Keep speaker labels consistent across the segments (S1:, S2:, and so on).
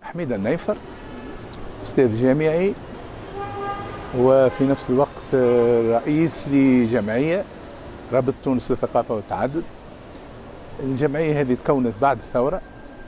S1: حميد النيفر، أستاذ جامعي وفي نفس الوقت رئيس لجمعية رابط تونس للثقافة والتعدد. الجمعية هذه تكونت بعد الثورة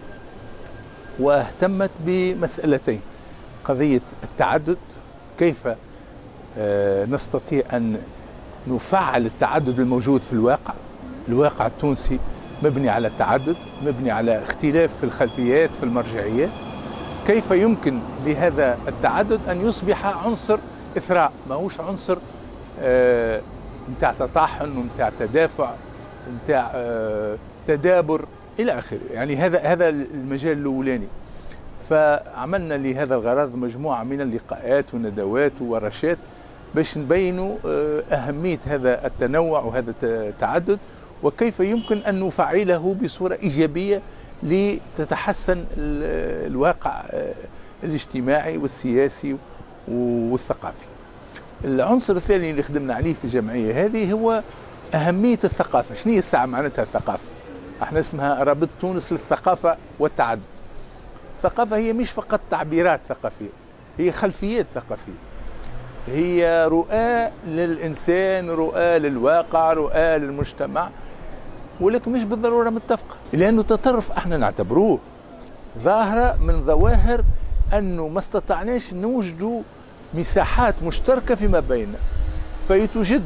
S1: واهتمت بمسألتين: قضية التعدد، كيف نستطيع أن نفعل التعدد الموجود في الواقع التونسي مبني على التعدد، مبني على اختلاف في الخلفيات في المرجعيات. كيف يمكن لهذا التعدد أن يصبح عنصر إثراء، ما هوش عنصر متاع تطاحن ومتاع تدافع ومتاع تدابر إلى آخره. يعني هذا المجال الأولاني. فعملنا لهذا الغرض مجموعة من اللقاءات والندوات وورشات باش نبينوا أهمية هذا التنوع وهذا التعدد، وكيف يمكن أن نفعله بصورة إيجابية لتتحسن الواقع الاجتماعي والسياسي والثقافي. العنصر الثاني اللي خدمنا عليه في الجمعية هذه هو أهمية الثقافة. شنو هي الساعة معناتها الثقافة؟ احنا اسمها رابط تونس للثقافة والتعدد. الثقافة هي مش فقط تعبيرات ثقافية، هي خلفيات ثقافية، هي رؤى للإنسان، رؤى للواقع، رؤى للمجتمع، ولكن مش بالضرورة متفقة، لأنه تطرف احنا نعتبروه ظاهرة من ظواهر أنه ما استطعناش نوجدوا مساحات مشتركة فيما بيننا، فتوجد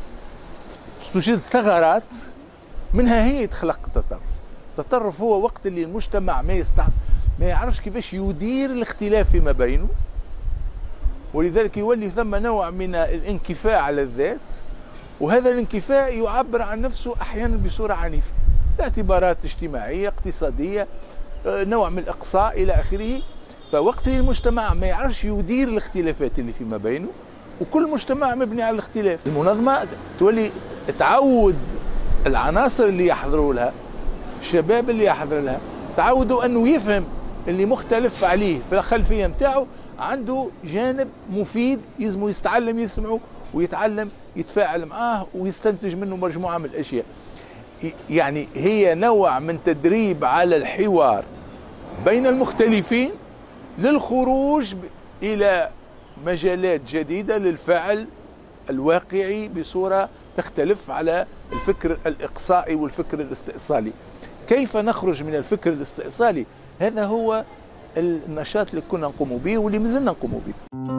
S1: ثغرات منها هي يتخلق التطرف. التطرف هو وقت اللي المجتمع ما يعرفش كيفاش يدير الاختلاف فيما بينه، ولذلك يولي ثم نوع من الانكفاء على الذات، وهذا الانكفاء يعبر عن نفسه أحيانا بصورة عنيفة، باعتبارات اجتماعية اقتصادية، نوع من الإقصاء إلى آخره. فوقت المجتمع ما يعرفش يدير الاختلافات اللي فيما بينه، وكل مجتمع مبني على الاختلاف، المنظمة تولي تعود العناصر اللي يحضروا لها، الشباب اللي يحضر لها، تعودوا أنه يفهم اللي مختلف عليه في الخلفية متاعه عنده جانب مفيد يلزمه يتعلم يسمعه ويتعلم يتفاعل معاه ويستنتج منه مجموعة من الأشياء. يعني هي نوع من تدريب على الحوار بين المختلفين للخروج إلى مجالات جديدة للفعل الواقعي بصورة تختلف على الفكر الإقصائي والفكر الاستئصالي. كيف نخرج من الفكر الاستئصالي؟ هذا هو النشاط اللي كنا نقوم به واللي مازلنا نقوم به.